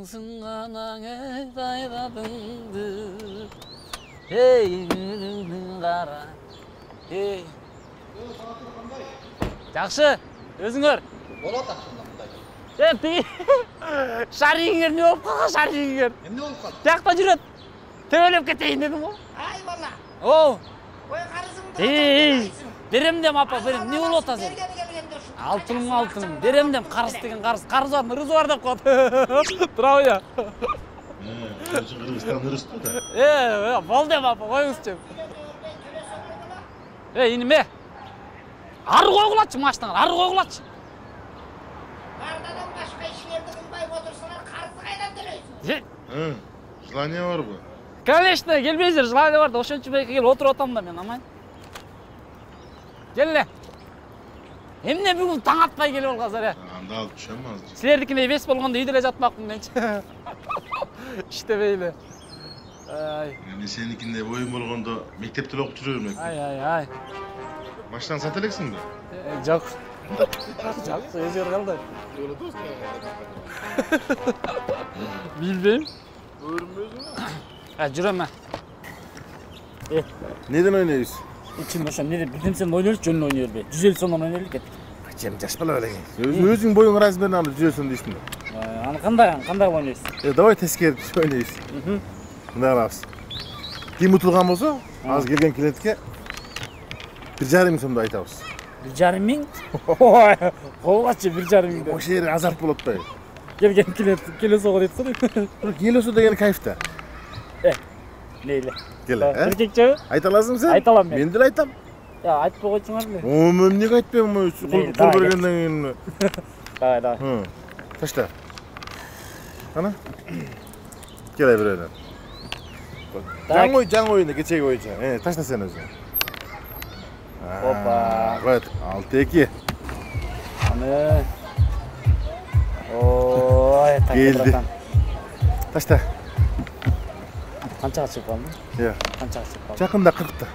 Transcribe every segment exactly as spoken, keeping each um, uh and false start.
сыңсынған айдадыңды ей күнің қара ей жақсы өзіңер болады ақшында мұндай е ти шариңер не болып қалған шариңер не болып қалды жақта жүреді төбелеп кетейін дедім ғой ай бала оу ой қарызыңды ей берем дем апа берем не болып отырсың алтыным алтыным берем дем қарыз деген қарыз қарыз бар ырыз бар деп қояды тұра қоя Кыргызстан ырысты да. е бол дем апа қойыңызшы е иніме ары қойғылатшы машинаға ары қойғылатшы бардадан башқа işlerді қылмай отырсыңар қарызды қайдан төлейсің Hı, желание var bu. конечно келбейсіздер желание бар да ошончо бейке келіп отырып атам да мен аман келе эмне бүгүн таң атпай келип алгансыздар э Anda alıp düşem azıcık. силердикине эбес болгондо үйдө эле жатмакмын менчи иштебей эле ай Yani senikinde boyun bolgondo mektepte okup жүрөм экен. ай ай ай Машинаны сата элексиң бе? жок жок өзгөрүп калды билбейм жүрөм мен Neden oynuyoruz? ичим ошо эмне деп бирдемсен ойнойбуз жөнүн ойной бербей жүз элүү сомдон ойнойлу кеттик Cem caş bala öyle. Özün boyun razmerini alıp cüzelsün değilsin. аны кандай кандай ойнойбуз E давай tezkere oynuyoruz. Ne yapsın? Kim utulgan olsa az gelgen klientke bir жарым сомды айтабыз. бир жарым миң койлачы бир жарым миң O şehir azart bol atpay. келген келет келе сого дейт го Geliyorsa da gel kayıfta. мейли Gel he. эркекчеби Ayta lazım sen? Ayta alam ben. Ben de aytam. айтпай койчуңар эле O ben niye aytpayım o kul Neydi, kul daha bergenden keyin. давай давай Hı. Taşla. Ana. Gel bir öyle. Can oy can oyunda geçecek oyunca. He taşla sen özün. Hoppa. Evet. altı iki. аны ой Geldi. Taşla. канчага чыгып калдым Ya. канчага чыгып калдым Çakında kırkta.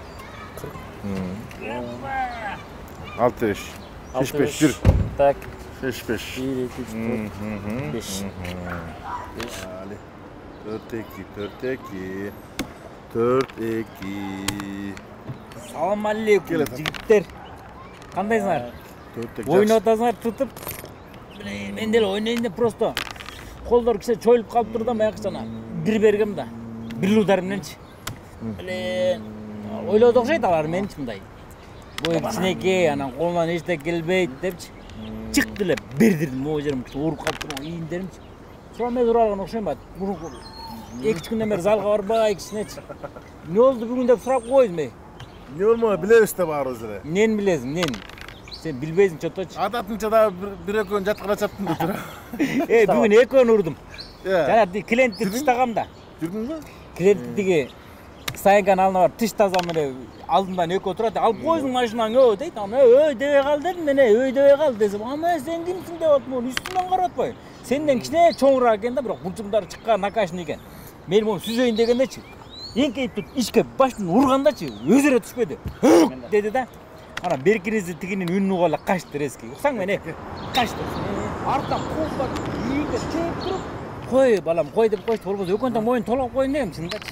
Altı beş. Beş beş yürü. так Beş beş. бир эки үч төрт беш Ali. Dört iki. Dört iki. Dört iki. салам Кел алейкум атам. жигиттер кандайсыңар Dört iki. ойноп атасыңар тутуп мен деле ойнойн деп просто колдор кичине чоюлуп калыптыр да баягы жана бир бергем да бир удар мененчи эле ойлоду окшойт алар менчи мындай бою кичинекей анан колунан эчтеке келбейт депчи чыкты эле бердирдим могу жерим ооруп калыптыр ийиндеримчи sonra мен ура алган окшойм ба эки үч күндөн бери залга барбай кичинечи эмне болду бүгүн деп сурап койдум эй Ne olma bileriz de var o zaman. эмнени билесиң эмнени сен билбейсиң чоточу Adatınca da bir, bir ekön jatkıra çaptın da dur. э бүгүн экөөнү урдум Ya. жана клиентти тыштагам да Gördün mü? клиентти тиги стоянканын алдына барып тыш тазам эле алдымдан экөө турат алып койсуң машинаңы өө дейт ана өй дебей кал дедим мен өй дебей кал десем ама сен кимсиң деп атып могу үстүмөн карап атпайбы сенден кичине чоңураак экен да бирок булчуңдары чыккан накашный экен мен мону сүзөйүн дегендечи эңкейип туруп ичке баштан ургандачы өзү эле түшпөдү деди да анан беркиризи тигинин үнүн угуп эле качты резкий уксаң мен э качты арттан кууп ийинге чөөп туруп кой балам кой деп койчу болбосо экөө тең моюн толгоп коеюн дегем чынындачы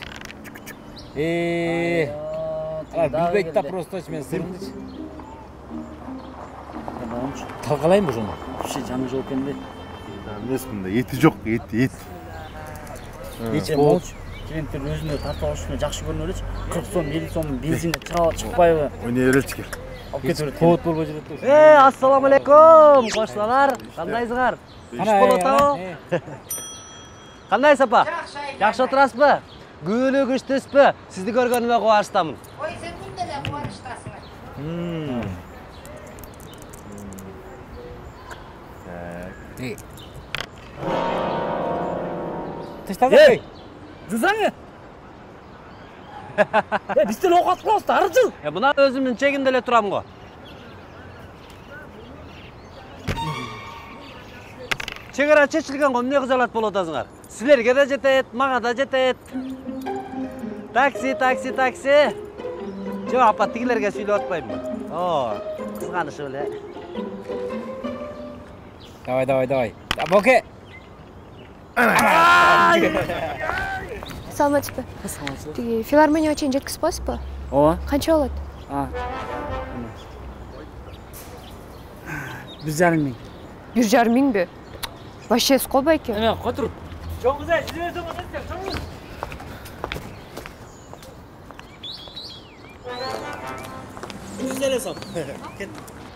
э билбейт да просточу мен сырымдычы талкалайынбы ошону вообще жаны жок экен да Emesmin de eti yok eti et. эч болчу клиенттер өзүнө тартып алыш үчүн жакшы көрүнүп элечи кырк сом элүү сом бензинге чыгып чыкпайбы Oyna öğretçi. алып кетип берет код болбой жүрөт да Эй, ассаламу алейкум, кошлалар. Кандайсыңар? Иш болот абы? Кандай сапа? Жакшы отурасызбы? Күнү күчтүсүппү? Сизди көргөнүмө кубанычтамын. ой сен күндө эле кубанычтасың тыштазай жузаңы э биз деле окуп калабыз да арыжыл Э, мына өзүмдүн чегимде эле турам го. Чек ара чечилген го эмне кызалат болуп атасыңар? Силерге да жетет, мага да жетет. Такси, такси, такси. Жок, апа тигилерге сүйлөп атпаймынбы? О, кызганыш эле. давай давай давай боке Саламатсызбы? Тиги филармонияга чейин жеткизип коесузбу? Ооба. Канча болот? А. Бир жарым миң. Бир жарым миңби? Вообще скол байке. Эме, котур. Чоң кызай, жүзүңүз өтсөң, чоң. Жүз эле сом. Кет.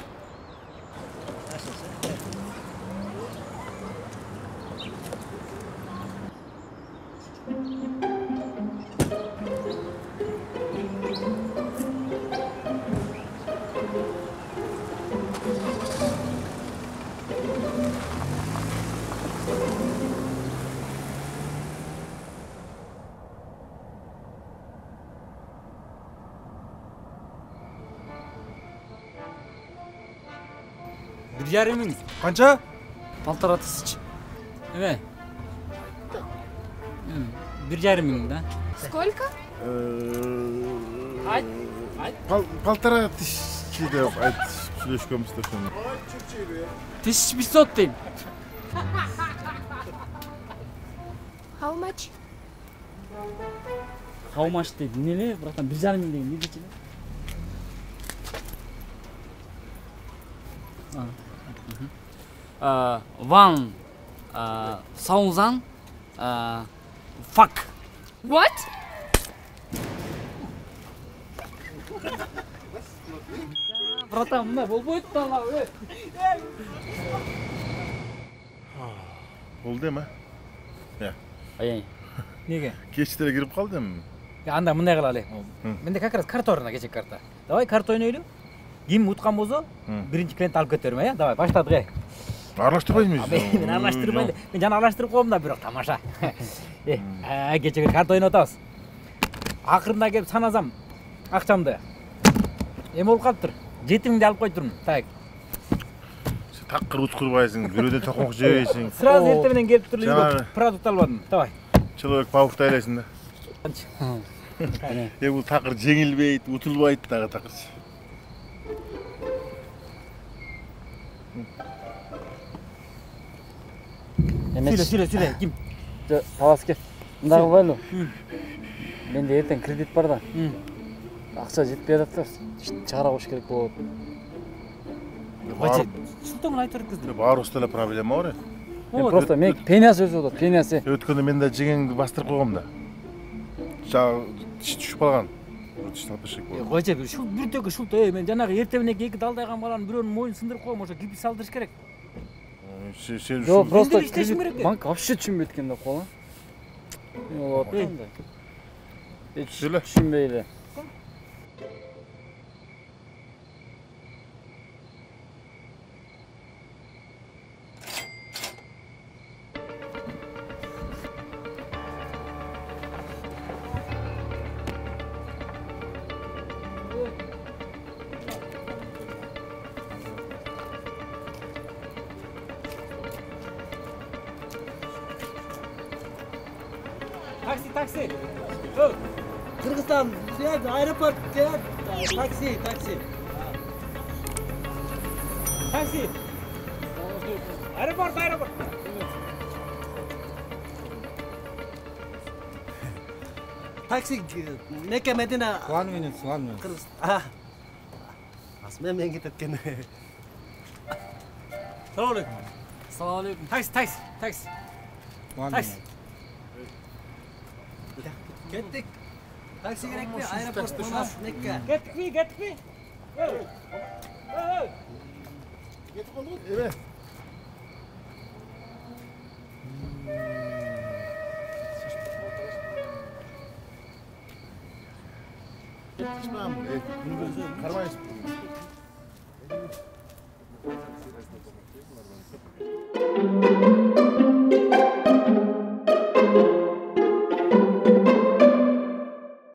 Bir жарым миң. Канча? Полтора тысячи. Эме? Bir жарым миң да. Сколько? Айт, айт. Полтора тысячи деп айт сүйлөшкөнбүз да ошону. тысяча пятьсот дейм. How much? How much дейт? Эмне, братан, bir жарым миң деген эмне дечи? Uh, one uh, thousand uh, fuck. What? Братан, мына болбойт да ала. Болду эме? Ай. Неге? Кечтере кирип калды эми. Анда мындай кылалы. Менде как раз карта орна кечек карта. Давай карта ойнойлу. Ким уткан болсо, биринчи клиент алып кете берме, э? Давай, баштадык, э. Аралаштырбайсыңбы? Мен аралаштырбай эле. Мен жана аралаштырып коем да, бирок тамаша. Э, кечеге карта ойноп атабыз. Акырында келип санасам акчамды. Эме болуп калыптыр. жети миңди алып койдурмун. Так. Сен такыр учкурбайсың, бирөөдөн токмок жебейсиң. Сразу эртең менен келип туруп Жанагы. үйгө продукт албадым. Давай. Человек пауктай элесиң да. Э бул такыр жеңилбейт, утулбайт дагы такырчы. Сүйлө, сүйлө, сүйлө. Ким? Таласкер. Мындай кылбайлы. Менде эртең кредит бар да. Акча жетпей атат. Чыгара коюш керек болот. Бачы, султан айтып өткөздү. Баарыбызда эле проблема бар. Мен просто мен пенясы өзү болот, пенясы. Өткөндө мен да жеңеңди бастырып койгом да. Жа тиш түшүп калган. Тиш тапышык болду. Койчу, ушул бүртөгү ушул эй, мен жанагы эртең менен эки далдайган баланын бирөөнүн моюнун сындырып коем, ошо гипс салдырыш керек. Сен Жок, просто Менде иштешим керек экен. банк вообще түшүнбөйт экен да кола. Болот андай. Сүйлө. Түшүнбөй эле. Такси, такси. Ö, Kırgızistan, şey, aeroport, şey, taksi, taksi. Taksi. Aeroport, aeroport. Taksi Mekke Medine. One minute, one minute. Kırgız. Ah. Asmen men ketken. Selamünaleyküm. Selamünaleyküm. Taksi, taksi, taksi. One Taksi. minute. Kettik. Taksi gerekli. Aeroport Monas Mekke. Gettik mi, gettik mi? Ö, ö. Evet. Yetişmem. Karmayız.